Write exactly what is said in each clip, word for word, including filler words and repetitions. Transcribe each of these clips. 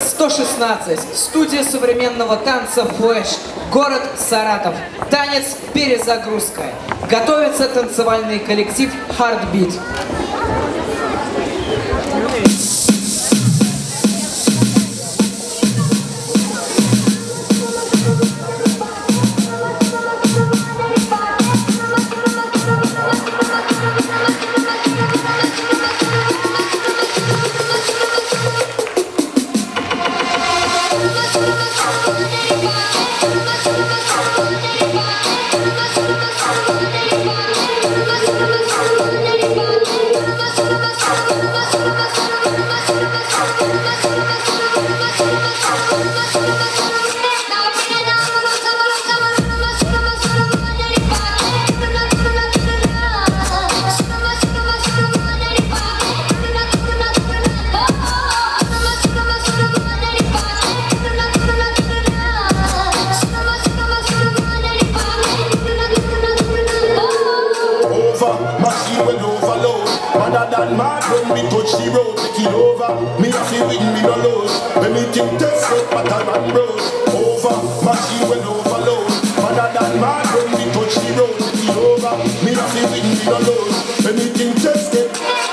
сто шестнадцать. Студия современного танца «Флэш». Город Саратов. Танец «Перезагрузка». Готовится танцевальный коллектив «Heartbeat». When we touch the road, take it over. Me a feel with me no lose. When me think test up, pattern and bros. Over, machine well overload. Mother than mad when we touch the road, take it over. Me a feel with me no lose. When me think test up.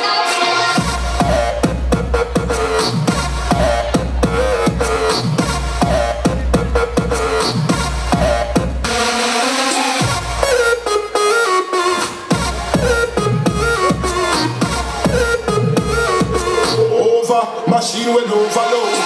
Machine will overload.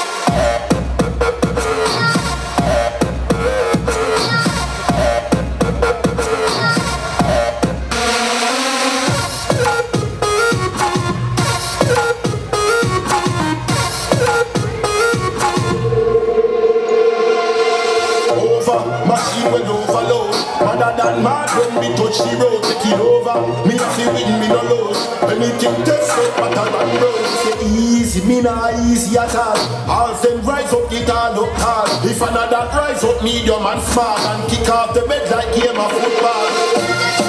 Over, machine will overload. Mother than mad when we touch the road, take it over. Me a feel with me no lose. When me think test up, pattern and bros. Say easy, me not easy at all. All them rise up, it all up tall. If another rise up, medium and smart, and kick off the bed like game of football.